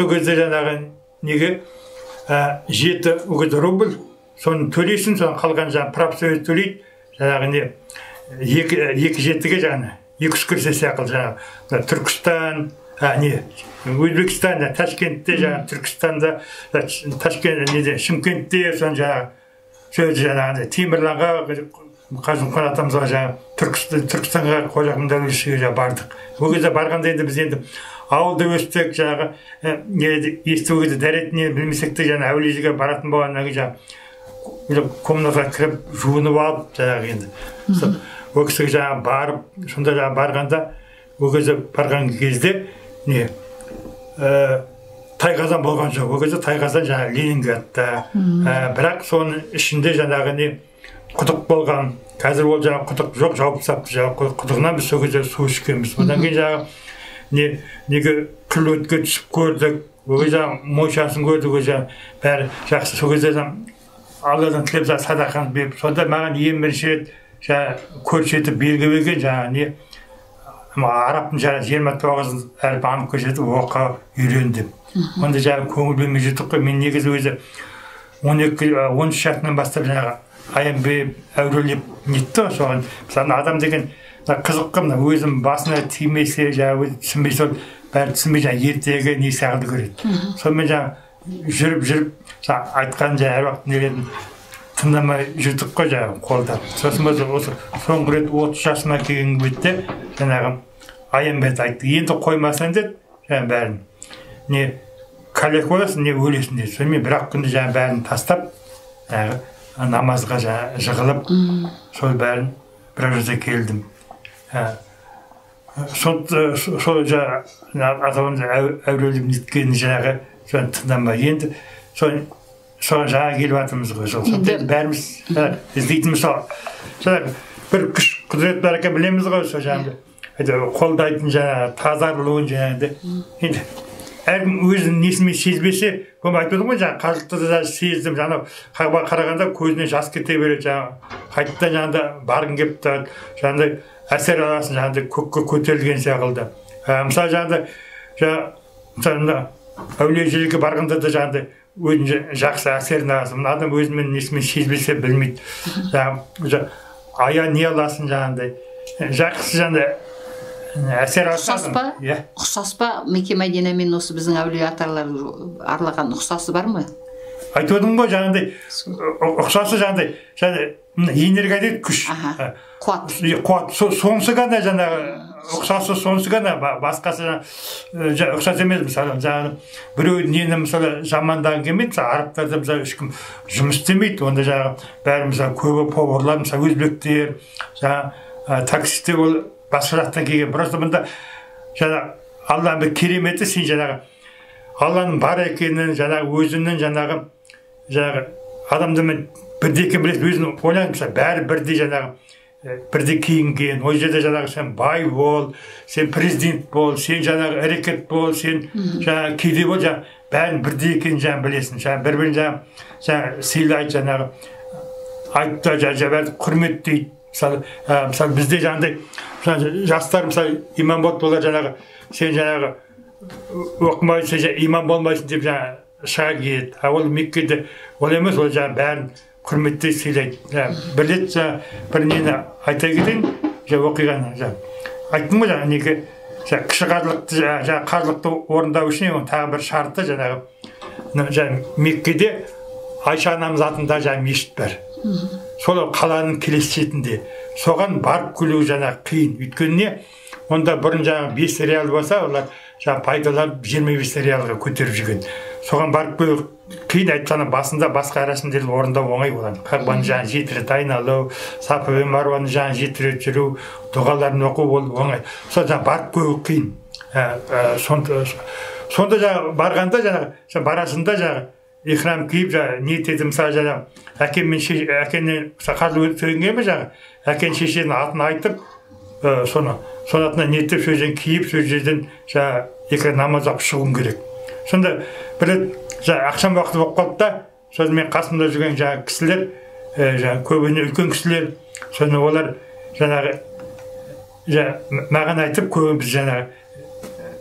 кезде жаңағы неге 7 рубль соны төлейсің, соны қалған жаңағы профсоюз төлейді, жаңағы не 2,7-ге жаңағы 200 кірсе сияқты жаңағы Түркістан, Өзбекстан, Ташкентте, жаңағы Түркістанда, Ташкент, Шымкентте, соны жаңағы Темірланға, Қажымқан атамызға жаңағы Түркістанға Қожа Ахмет Әулиешіге бардық. Ол кезде барғанда енді біз енді ауылда өстік, жаңағы естігі кезде дәретіне білмесек те жаңағы Әулиешіге баратын болғаннан кейін жаңағы комнатаға кіріп жуынып алып жаңағы енді ол кісіге жаңағы барып, сонда жаңағы барғанда ол кезде барған кезде Тайқазан болған жоқ. Ол кезде Тайқазан жаңағы Ленинградта, бірақ соның ішінде жаңағы құдық болған. Қазір ол жаңағы құдық жоқ, жауып тастапты. Жаңағы құдығынан біз сол кезде су ішкенбіз. Одан кейін жаңағы неге күл өтке түсіп көрдік. Ол кезде мойшасын көрдік, ол жаңағы бәрі жақсы. Сол кезде Алладан тілеп садақаны беріп, сонда маған ең бірінші рет жаңағы көрсетіп белгі берген жаңағы арабтың жаңағы 29 әріп анық көрсетіп оқа үйрендім. Онда жаңағы көңіл бөлмей жүрдік қой. Мен негізі өзі 13 жасымнан бастап жаңағы аянбеп, әурелеп нетті ғой соған. Мысалы адам деген қызық қой, өзім басына тимесе, жаңағы өзі түсінбей сол бәрі түсінбей жаңағы ертегі не сағылды көреді. Сонымен жаңағы жүріп айтқан жаңағы әр уақыт нелерін тыңдамай жүрдік қой жаңағы қолдап. Сосын осы соңғы рет 30 жасыма келген бетте жаңағы аянбет айтты. Енді қоймасаң деді жаңағы бәрін. Не кәлек боласың, не өлесің деді. Сонымен бір-ақ күнде жаңағы бәрін тастап намазға жығылып, сол бәрін бір жерде келдім. Сол жаңағы атамыз әурелеп неткені жаңағы соны тыңдамай. Енді соған жаңа келіп жатырмыз ғой. Сол бәріміз іздейтін мысалы бір күш құдірет бар екен білеміз ғой. Сол жаңағы қолдайтын жаңағы тазарылуын жаңағыдай. Енді әркім өзінің несімен сезбесе, көм айтып ғой жаңағы қажылықты да сездім. Жаңағы қарағанда көзіне жас кете береді. Жаңағы қайтадан жаңағыда барғың келіп тұрады. Жаңағыдай әсер аласың, жаңағыдай көкке көтерілген сияқты. Мысалы жаңағыдай әулиежелікке барғанда да жаңағыдай өзін жақсы әсерін аласың. Адам өзімен несімен сезбесе білмейді. Ая не аласың жаңағыдай. Жақсы жаңағыдай әсер аласың. Ұқсас па? Меке Мәдина мен осы біздің әулие аталар аралаған ұқсасы бар ма? Айтып отырмын ғой жаңағыдай ұқсасы жаңағыдай энергия дейді, күш. Қуат. Сонысы ғана жаңағы ұқсасы сонысы ғана, басқасы ұқсас емес. Мысалы жаңағы біреу нені мысалы жамандағын келмейді. Мысалы арабтарда мысалы ешкім жұмыс істемейді. Онда жаңағы бәрі мысалы көбі поварлар, мысалы өзбектер, жаңағы таксистер ол басқа жақтан келген. Просто бұнда жаңағы Алланың бір кереметі, сен жаңағы Алланың бар екенін, жаңағы өзінің жаңағы адамдармен бірдей екен білесің, өзің ойланың, мысалы бәрі бірдей жаңағы бірдей киінген. Ол жерде жаңағы сен бай бол, сен президент бол, сен жаңағы әрекет бол, сен жаңағы кедей бол, жаңағы бәрін бірдей екенін жаңағы білесің. Бір-бірін жаңағы сыйлайды, жаңағы айтты, жаңағы құрметтейді. Мысалы бізде жаңағыдай жастар мысалы имам болады, олар жаңағы сен жаңағы оқымайсың, имам болмайсың деп жаңағы шыға келеді. Ол Меккеде ол емес, ол жаңағы бәрін құрметтей сыйлайды. Бір рет бір нені айта кетейін, оқиғаны айттым ғой жаңағы неге кіші қажылықты орындау үшін тағы бір шарты жаңағы Меккеде Айша анамыз атында жаңағы мешіт бар. Сол қаланың келесі шетінде. Соған барып келу жаңағы қиын. Өйткені не? Онда бұрын жаңағы 5 реал болса, олар жаңағы пайдаланып 25 реалға көтеріп жүрген. Соған барып келу қиын. Айтқаны басында басқа рәсімдерді орындау оңай болады. Қағбаны жаңағы 7 рет айналу, Сафа мен Марваны жаңағы 7 рет жүру, дұғаларын оқу ол оңай. Сол жаңағы барып келу қиын. Сонда жаңағы барғанда жаңағы барасында жаңағы ихрам киіп ниет етіп, мысалы жаңағы әкемнен қажы сөйінген бе жаңағы әкен шешенің атын айтып, соны атына ниеттеп сол жерден киіп, сол жерден жаңағы намаз оқып шығуым керек. Сонда бір рет ақшам уақыты болып қалды да, сосын мен қасымда жүрген жаңағы кісілер, көбіне үлкен кісілер, соны олар жаңағы маған айтып, көбіміз жаңағы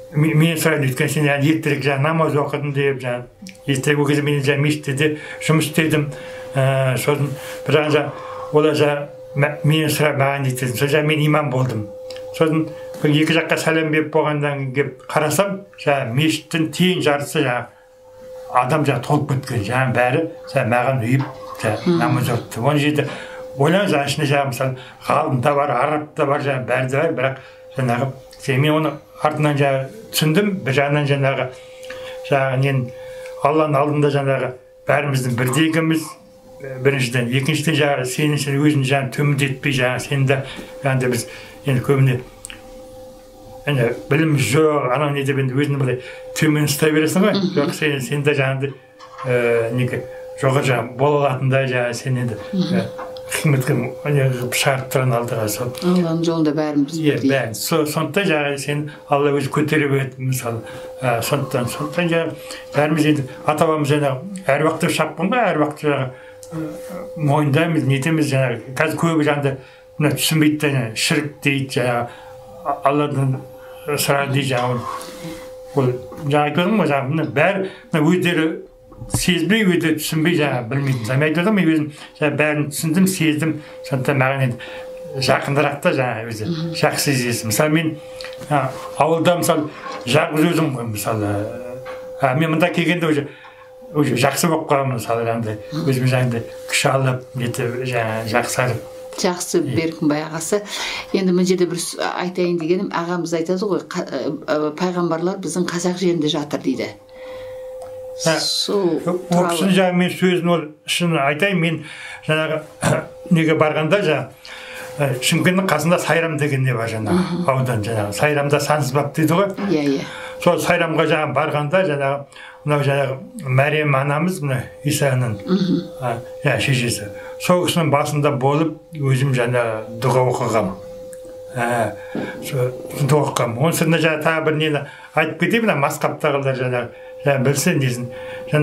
мен сұрайды, өйткені сен ертерек намаз оқыдың деп, ертерек ол кезде мен мешітте жұмыс істедім. Сосын бір олар мен сұрап маған дейді, сол мен имам болдым. Сосын екі жаққа сәлем беріп болғандан келіп қарасам, мешіттің тең жартысы адам толып кеткен, бәрі маған үйіп намаз оқыды. Оны жерде ойлаңыз, ішінде мысалы ғалым да бар, араб та бар, бәрі де бар, бірақ мен оны артынан түсіндім. Bir жағынан Алланың алдында бәріміздің бірдегіміз, біріншіден. Екіншіден сенің өзін төмендетпей, сені де біз көбіне білім жоқ, анау не деп өзін былай төмен ұстай бересің ғой. Жоқ, сен де жоғары бола алатындай сен енді хикметке шығарып тұрған алдыға. Алланың жолында бәріміз бірдей. Сондықтан сен Алла өзі көтеріп еді, мысалы. Сондықтан бәріміз енді ата-бабамыз әруақ деп шапқан ғой, әруақты мойындаймыз, нетеміз. Қазір көбі түсінбейді, шірік дейді, Алладан сұрайды дейді. Ол айтып отырмын ғой, бәрі өздері сезбей, өздері түсінбей білмейтін. Мен айтып отырмын, мен өзім бәрін түсіндім, сездім. Сондықтан маған енді жақындырақ та өзі жақсы сезесің. Мысалы мен ауылда жалғыз өзім ғой, мысалы. Мен мұнда келгенде уже жақсы болып қаламын, мысалы, өзім күш алып, жақсарып. Жақсы Беркін ағасы. Енді мына жерде бір айтайын дегенім, ағамыз айтады ғой, пайғамбарлар біздің қазақ жерінде жатыр дейді. Оқысын мен сөзін шын айтайын, мен неге барғанда Шымкенттің қасында Сайрам деген не бар, аудан. Сайрамда Сансызбап дейді ғой. Сол Сайрамға барғанда мынау Мәриям анамыз, Исаның шешесі, сол кісінің басында болып өзім дұға оқығам. Дұға оқығам. Оның сыртында тағы бір нені айтып кетейін, масқаптағылар білсін дейсін.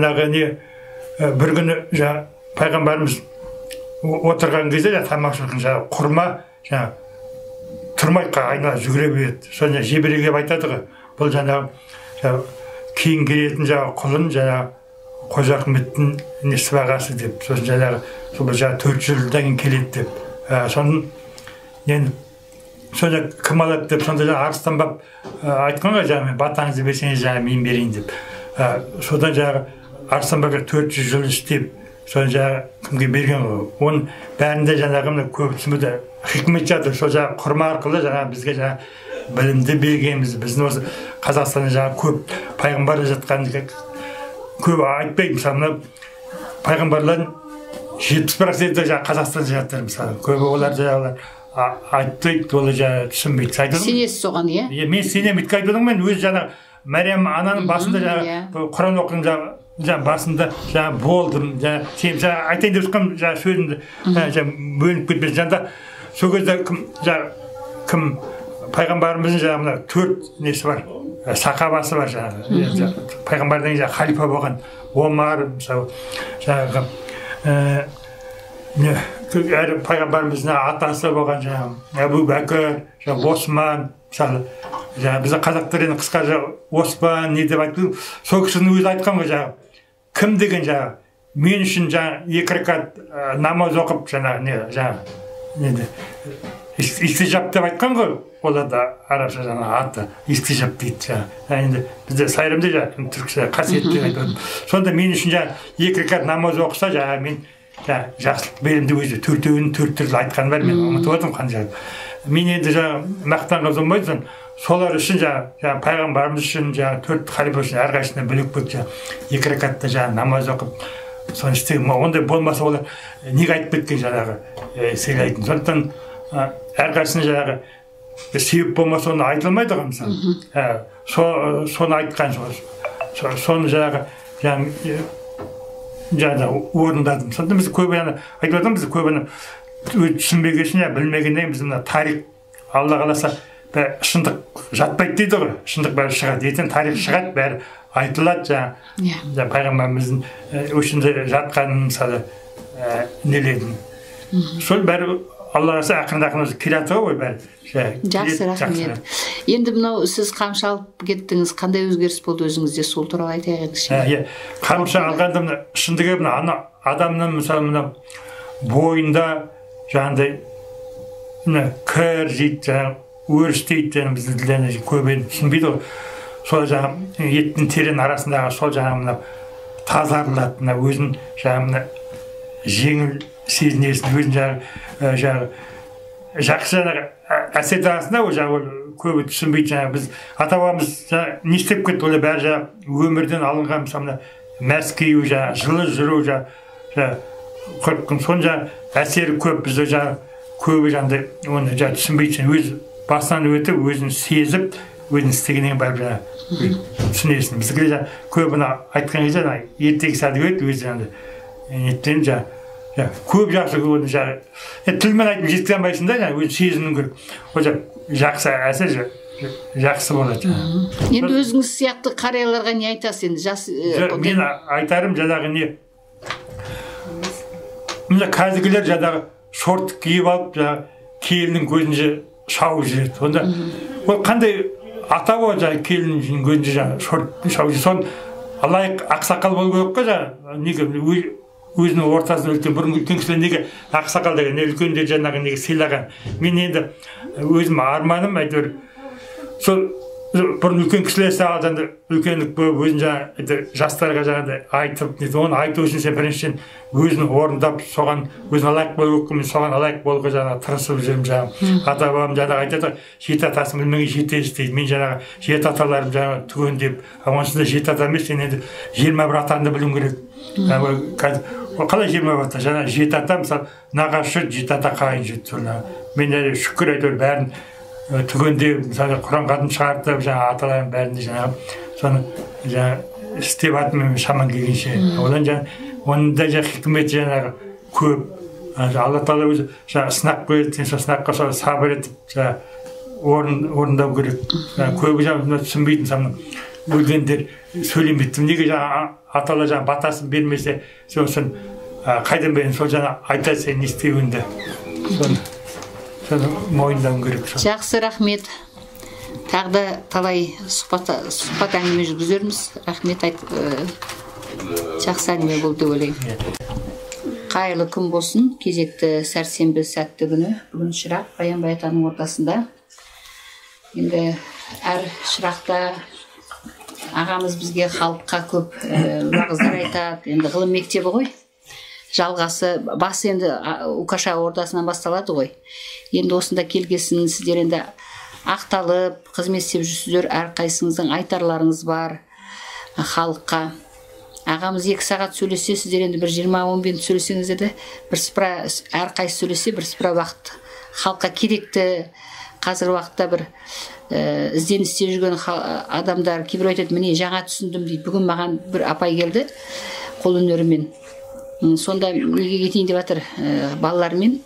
Бір күні пайғамбарымыз отырған кезде тамақшылықтың құрма тұрмай айнала жүгіре береді. Соны жебірегеп айтады ғой. Бұл кейін келетін құлын Қожа Ахметтің сыбағасы деп. Сосын сол 400 жылдан кейін келеді деп. Соны кім алады деп, сонда арыстанбап айтқан ғой, батаңызды берсеңіз мен берейін деп. Содан арыстанбап 400 жыл істеп, соны кімге берген ғой. Оның бәрінде көп түсінбеді хикмет жатыр. Сол құрма арқылы бізге білімді бергенбіз. Біздің осы Қазақстанда көп пайғамбар жатқан, көп айтпайды. Мысалы, пайғамбарлардың 70% Қазақстанда жатыр. Мысалы, көбі олар айтпайды, олар түсінбейді. Сенесіз соған, иә? Мен сенем, өйтіп айтып отырмын, мен өзі Мәриям ананың басында Құран оқыдым, басында болдым. Айтайын деп жатқан сөзімді бөлініп кетпесін. Сол кезде кім пайғамбарымыздың 4 несі бар, сахабасы бар. Пайғамбардың халифа болған Омар, пайғамбарымыздың атасы болған Әбу Бәкір, Осман, біздің қазақтар қысқа Оспан не деп айтты. Сол кісінің өзі айтқан ғой, кім деген мен үшін 2 рәкат намаз оқып истижап деп айтқан ғой. Оларда арабша аты истижап дейді. Енді бізде Сайрамда түркше қасиетті айтады. Сонда мен үшін 2 рәкат намаз оқыса, мен жақсылық беремін деп өзі 4-ін 4 түрлі айтқан бар. Мен ұмытып отырмын қандай. Мен енді мақтанға болмайды. Солар үшін пайғамбарымыз үшін 4 халифа үшін әрқайсысына бөлек 2 рәкатта намаз оқып, соны істеген. Ондай болмаса олар неге айтып кеткен сыйлайтын. Сондықтан әрқайсысына себеп болмаса оны айтылмайды ғой, мысалы. Соны айтқан, соны орындадым. Сондықтан біз көбі айтып отырмыз, біз көбі түсінбегесін, білмегеннен біз тарих, Алла қаласа, шындық жатпайды дейді ғой. Шындық бәрі шығады. Ертең тарих шығады, бәрі айтылады. Пайғамбарымыздың өшінде жатқанын, мысалы, неледім. Сол бәрі Алла қаласа ақырын келе жатыр ғой бәрі. Жақсы, рахмет. Енді мынау сіз қамшы алып кеттіңіз, қандай өзгеріс болды өзіңізде, сол туралы айтайық ендеше. Қамшы алғанда мына шындығы мына адамның мысалы мына бойында жаңағыдай кір жейді, өрістейді, біздің тілде көбін түсінбейді ғой. Сол жаңағы еттің терен арасындағы сол жаңағы мына тазарылады, мына өзін жаңағы жеңіл сезінесің, өзін жаңағы жақсы әсет арасында ол жаңағы көбі түсінбейді. Жаңағы біз ата-бабамыз не істеп кетті, олар бәрі жаңағы өмірден алынған мысалы мәскеу жаңағы жылы жүру жаңағы 40 күн соның жаңағы әсері көп. Бізде жаңағы көбі жаңағыдай оны жаңағы түсінбейді. Өз басынан өтіп, өзін сезіп, өзін істегеннен барып жаңағы түсінесің. Біздікі жаңағы көбіні айтқан кезде ертегі сәді өтті, өзі жаңағыдай неттен жаңағы көп жақсы көбіне жаңағы тілмен айтып жеткізе алмайсың да, өзі сезіну керек. Ол жақсы әсер жақсы болады. Енді өзіңіз сияқты қарияларға не айтасыз енді? Мен айтарым жаңағы не, мына қазіргілер жаңағы шорт киіп алып, жаңағы келіннің көзінше шауып жүреді. Сонда ол қандай ата ғой, жаңағы келіннің көзінше жаңағы шорт шауып жүреді. Соны алайық ақсақал болу керек қой, жаңағы неге өзінің ортасында үлкен, бұрын үлкен кісілер неге ақсақал деген үлкендер жаңағы неге сыйлаған. Мен енді өзім арманым әйтеуір сол бұрын үлкен кісілер саған үлкендік болып өзін жаңағы жастарға жаңағыдай айтып, оны айту үшін сен біріншіден өзін орындап, соған өзін лайық болу керек. Мен соған лайық болуға жаңағы тырысып жүрмін. Жаңағы ата-бабам жаңағы айтады, жеті атасын білмеген жетеді дейді. Мен жаңағы жеті аталарым жаңағы түгендеп, онсыз да жеті ата емес, сен енді 21 атаңды білуің керек. Қалай 21 ата? Жаңағы жеті ата, мысалы нағашы жеті ата қайын жетті. Мен шүкір әйтеуір бәрін түгендеп, мысалы Құран хатым шығартып, жаңағы аталарым бәрінде жаңағы соны жаңағы істеп атым шаман келгенше. Одан жаңағы онда жаңағы хикмет жаңағы көп. Алла тағала өзі жаңағы сынақ қойды, сен сол сынаққа сол сабыр етіп жаңағы орындау керек. Көбі жаңағы түсінбейтін самның өлгендер сөйлемейді. Неге жаңағы аталар жаңағы батасын бермесе, сосын қайдан берін сол жаңағы айтады сен не істеуіңді. Соны мойындауың керек. Жақсы, рахмет. Тағы да талай сұхбат әңгіме жүргізерміз. Рахмет, жақсы әңгіме болды деп ойлаймын. Қайырлы күн болсын, кезекті сәрсенбі сәтті күні. Бүгін шырақ Баянбай атаның ортасында. Енді әр шырақта ағамыз бізге халыққа көп уағыздар айтады. Енді ғылым мектебі ғой. Жалғасы басы енді Укаша ордасынан басталады ғой. Енді осында келгесін сіздер енді ақталып қызмет істеп жүрсіздер, әрқайсыңыздың айтарларыңыз бар халыққа. Ағамыз 2 сағат сөйлесе, сіздер енді бір 20-15 минут сөйлесеңіз еді, бірсыпыра әрқайсы сөйлесе, бірсыпыра уақыт халыққа керекті. Қазір уақытта бір ізденісте жүрген адамдар кейбір айтады, міне жаңа түсіндім дейді. Бүгін маған бір апай келді қолөнерімен. Сонда неге кетейін деп жатыр, балалармен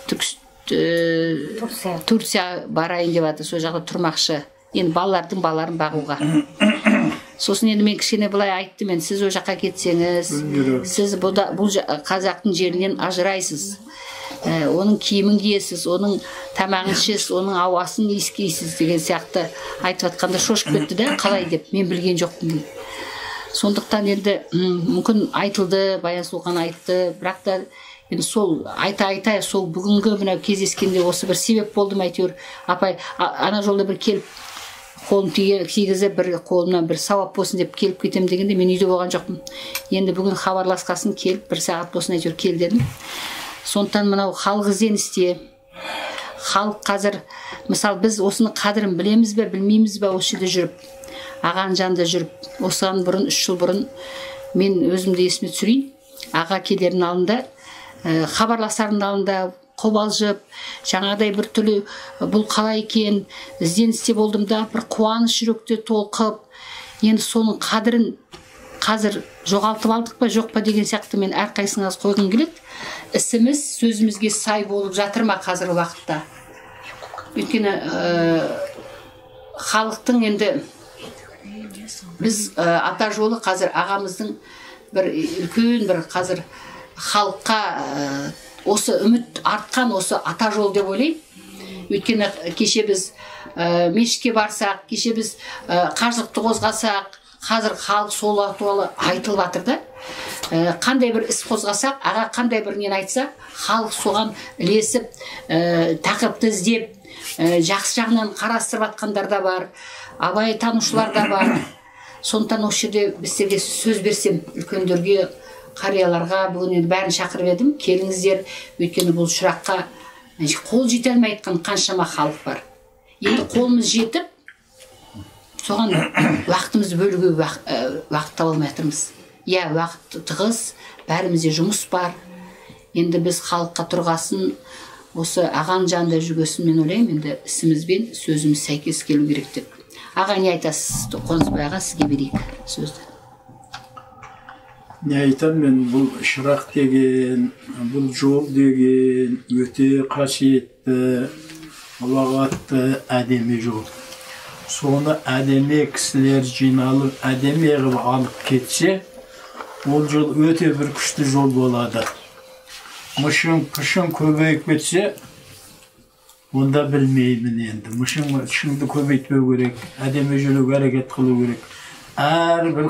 Турция барайын деп жатыр, сол жақта тұрмақшы. Енді балаларын бағуға. Сосын енді мен кішкене былай айттым, мен сіз о жаққа кетсеңіз, сіз бұл қазақтың жерінен ажырайсыз. Оның киімін киесіз, оның тамағын ішесіз, оның ауасын иіскейсіз деген сияқты айтып жатқанда шошып кетті да, қалай деп, мен білген жоқпын дейді. Сондықтан енді мүмкін айтылды, Баян Сұлухан айтты, бірақ та енді сол айта сол бүгінгі мына кездескенде осы бір себеп болдым әйтеуір. Апай ана жолда бір келіп қолын тигізіп, бір қолымнан бір сауап болсын деп келіп кетем дегенде мен үйде болған жоқпын. Енді бүгін хабарласқасын келіп 1 сағат болсын әйтеуір кел дедім. Сондықтан мынау халық ізденісте, халық қазір, мысалы біз осының қадірін білеміз бе, білмейміз бе, осы жерде жүріп, ағаның жанында жүріп, осыған бұрын 3 жыл бұрын мен өзімді есіме түсірейін, аға келердің алдында, хабарласардың алдында қобалжып, жаңағыдай бір түрлі бұл қалай екен, ізденісте болдым да, бір қуаныш жүректе толқып, енді соның қадірін қазір жоғалтып алдық па, жоқ па деген сияқты мен әрқайсыңыз қойғым келеді. Ісіміз сөзімізге сай болып жатыр ма қазіргі уақытта? Өйткені халықтың енді біз ата жолы қазір ағамыздың бір үлкен бір қазір халыққа осы үміт артқан осы ата жол деп ойлаймын. Өйткені кеше біз мешітке барсақ, кеше біз қажылықты қозғасақ, қазір халық сол туралы айтылып жатыр да. Қандай бір іс қозғасақ, аға қандай бір нені айтса, халық соған ілесіп, тақырыпты іздеп, жақсы жағынан қарастырып жатқандар да бар, абай танушылар да бар. Сондықтан осы жерде біздерге сөз берсем, үлкендерге, қарияларға бүгін енді бәрін шақырып едім, келіңіздер, өйткені бұл шыраққа қол жете алмай жатқан қаншама халық бар. Енді қолымыз жетіп, соған уақытымызды бөлуге уақыт таба алмай жатырмыз. Иә, уақыт тығыз, бәрімізде жұмыс бар. Енді біз халыққа тұрғасын, осы ағаның жанында жүргесін мен ойлаймын, енді ісімізбен сөзіміз сәйкес келу керек деп. Аға, не айтасыз? Қонысбай аға, сізге берейік сөзді. Не айтам мен, бұл шырақ деген, бұл жол деген өте қасиетті, ұлағатты әдемі жол. Соны әдемі кісілер жиналып, әдемі ғып алып кетсе, ол жол өте бір күшті жол болады. Мұшын көбейіп кетсе, онда білмеймін енді. Мұшыңды көбейтпеу керек, әдемі жүруге әрекет қылу керек. Әрбір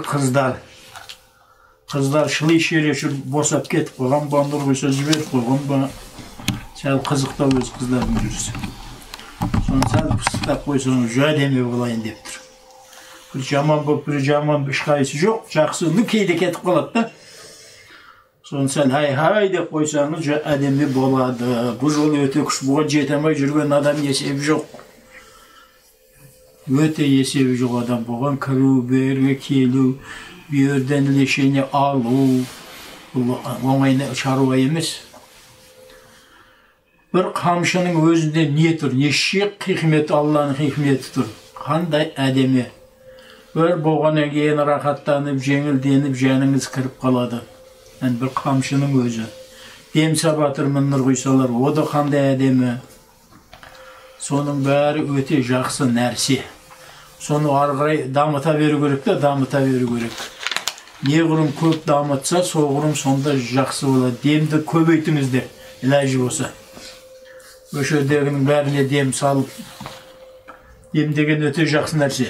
қыздар шылы шере жүріп босап кетіп қойған ба, нұр қойса жіберіп қойған ба, сәл қызықтау өз қыздарың жүрсе. Соны сәл пыстап қойсаң, әдемі болайын деп тұр. Бір жаман болып, бір жаман ешқайсы жоқ, жақсыны кейде кетіп қалады да. Соны сәл хай деп қойсаңыз, әдемі болады. Бұл жол өте күш, бұған жетемей жүрген адам есебі жоқ. Өте есебі жоқ адам бұған кіру, берге келу, бүйерден лешене алу, оңайна шаруа емес. Бір қамшының өзінде не тұр, неше хикметі, Алланың хикметі тұр. Қандай әдемі. Бір болғаннан кейін рахаттанып, жеңілденіп, жаныңыз кіріп қалады. Бір қамшының өзі. Дем сабатырмын нұр құйсалар, о да қандай әдемі. Соның бәрі өте жақсы нәрсе. Соны арғырай дамыта беру керек та, дамыта беру керек. Не құрым көп дамытса, сол құрым сонда жақсы болады. Демді көбейтіңіздер, иләжі болса. Өшердегінің бәріне дем салып, дем деген өте жақсы нәрсе.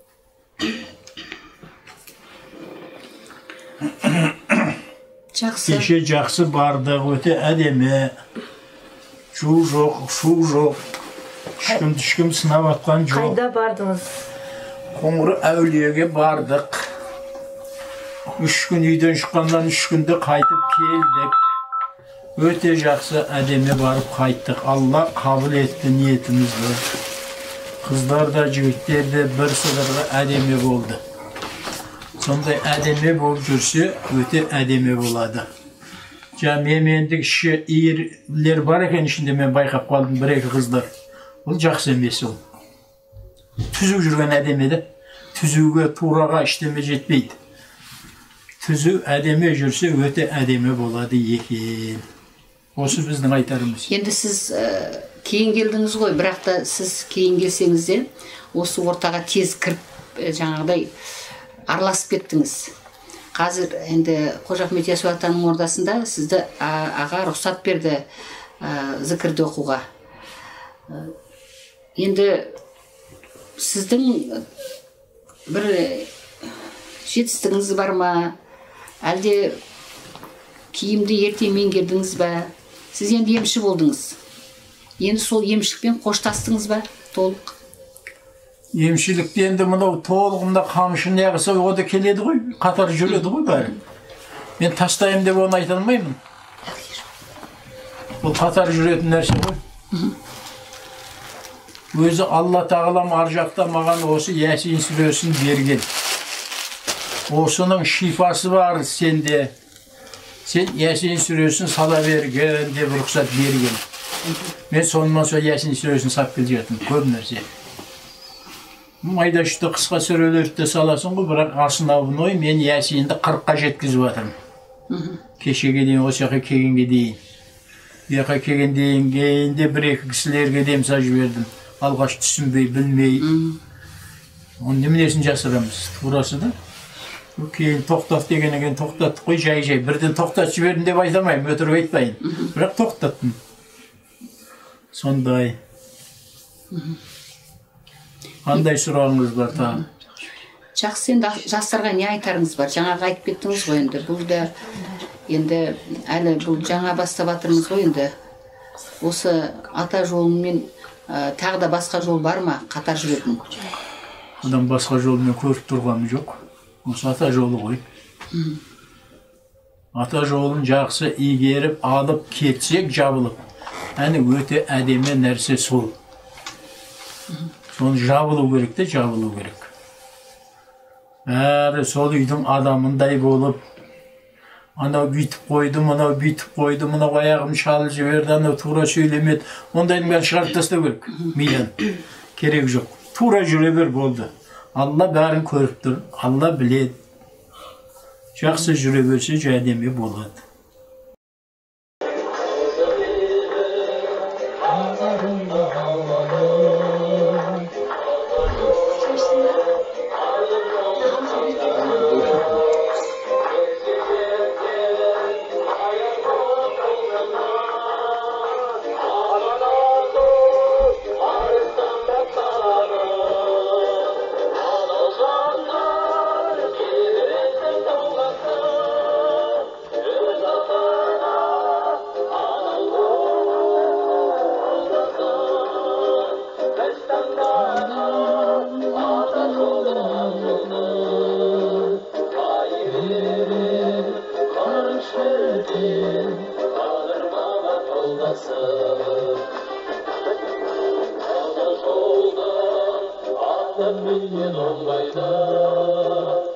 Жақсы. Кеше жақсы бардық, өте әдемі. Жу жоқ, шу жоқ. Түшкім сынап атқан жоқ. Қайда бардыңыз? Қоңыр әулиеге бардық. 3 күн үйден шыққандан 3 күнде қайтып келдік. Өте жақсы әдемі барып қайттық. Алла қабыл етті ниетімізді. Қыздар да, жігіттер де бір сыдырға әдемі болды. Сондай әдемі болып жүрсе, өте әдемі болады. Мемендік іші иірлер бар екен ішінде, мен байқап қалдым, бір-екі қыздар. Ол жақсы емес ол. Түзу жүрген әдемі де, түзуге, тураға іштеме жетпейді. Түзу әдемі жүрсе, өте әдемі болады екен. Осы біздің айтарымыз. Енді сіз кейін келдіңіз ғой, бірақ та сіз кейін келсеңіз де, осы ортаға тез кіріп, жаңағыдай араласып кеттіңіз. Қазір енді Қожа Ахмет Яссауи атаның ордасында сізді аға рұқсат берді зікірді оқуға. Енді сіздің бір жетістігіңіз бар ма? Әлде киімді ерте меңгердіңіз ба? Сіз енді емші болдыңыз. Енді сол емшілікпен қоштастыңыз ба? Толық. Емшілікте енді мынау толығында қамшы неғысы ода келеді ғой, қатар жүреді ғой бәрі. Мен тастайым деп оны айта алмаймын. Бұл қатар жүретін нәрсе ғой. Өзі Алла тағалам ар жақта маған осы Ясин сүресін берген. Осының шифасы бар сенде. Сен Ясин сүресін сала берген деп рұқсат берген. Мен сонымен сол Ясин сүресін сап кел жеттім, көп нәрсе. Майда шүті қысқа сүрелерді саласын ғой, бірақ арсынауын ой, мен Ясинді 40-қа жеткізіп атырмын. Кешеге дейін, осы жаққа келгенге дейін. Яқа келген дейінде бір-екі кісілерге демса жібердім. Алғаш түсінбей, білмей. Оның неменесін жасырамыз, турасы да. Keyin to'xtat degan ekan, to'xtatdik qo'y, jay birden to'xtatib jiberdin deb aytamayman, o'tirib aytmayın. Biroq to'xtatdim. Sonday. Qanday surağınız var ta? Жақсы, енді жастарға не айтарыңыз бар? Жаңағы айтып кеттіңіз ғой енді. Бұл да енді әлі бұл жаңа бастап жатырмыз ғой енді. Осы ата жолымен тағы да басқа жол бар ма? Қатар жүретін. Адам басқа жолмен көріп тұрғаны жоқ. Осы ата жолы ғой. Ата жолын жақсы игеріп, алып кетсек жабылып. Әне өте әдемі нәрсе сол. Соны жабылу керек те, жабылу керек. Бәрі сол үйдің адамындай болып, анау бүйтіп қойды, мынау бүйтіп қойды, мынау аяғым шалып жіберді, анау тура сөйлемеді. Ондайдың бәрін шығарып тастау керек. Мидан керек жоқ. Тура жүре бер болды. Алла бәрін көріп тұр, Алла біледі. Жақсы жүре берсе әдемі болады. Adam bilmeyen olmaydı.